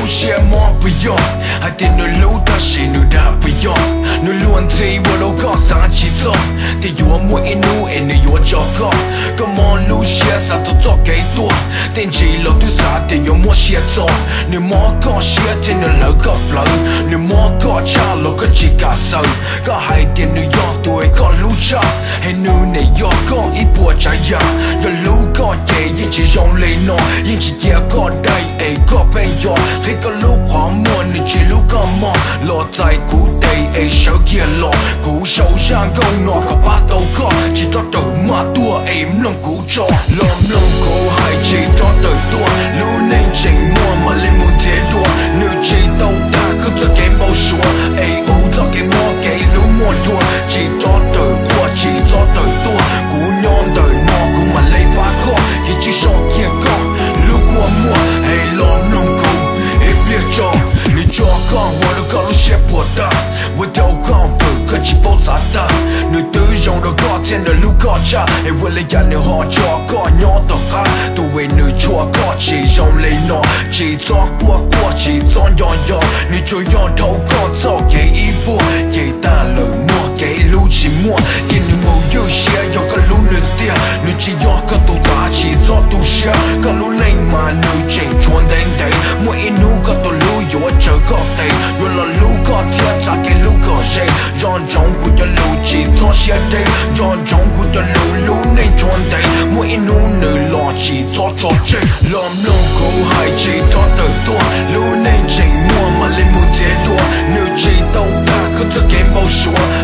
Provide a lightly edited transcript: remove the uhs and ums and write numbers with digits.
xe mò bây giờ hai tên nơi lũ ta chỉ nơi đã bây giờ nơi luôn thấy vô đâu có sáng chỉ cho thì vừa mua in nu em nơi vừa cho có món lũ xe sao tôi cho cái tua tên chỉ lo tôi xa thì vừa mua xe cho nơi mò có xe thì nơi lỡ có lỡ nơi mò có cha lo có chỉ cả sợ có hai tên nơi vừa tuổi có lũ cha hay nơi này vừa có ít bùa trái ya vừa lũ có chạy nhưng chỉ rong lên nó nhưng chỉ chia có đây ấy có bên giờ thấy có lúc khó mua nên chỉ lúc có mò lo tay cú đây ấy sợ kia lo cú sâu sang công nó có ba đầu có chỉ cho tự mà tua em lòng cú cho lòng cô hay chỉ cho tự tua lũ nên chỉ mua mà lên một thế đua nếu chỉ đâu ta cứ cho cái bao xua ấy u cho cái mò cái lũ mua đua chỉ cho tự qua chỉ cho tự tua cú nhon tự nó cũng mà lấy ba co thì chỉ cho kia có lũ qua mua hay lòng cô ấy biết cho你做工我都搞了些破的我都讲不可去爆炸的你对用的高钱的路高价哎为了让你好做个鸟的哈都为你做个只用来弄只做过只做样样你就用头高走给一步给大了摸给路寂寞给你没有些有个路你点你只要个都大只做都些个路来嘛你只穿等等每一路个都路有这个地有了路个天咋给路个谁让中国的路只做些地让中国的路内穿地每一路你老只做做这老路口还只做得多路内只摸嘛来不接多你只都大可这给不说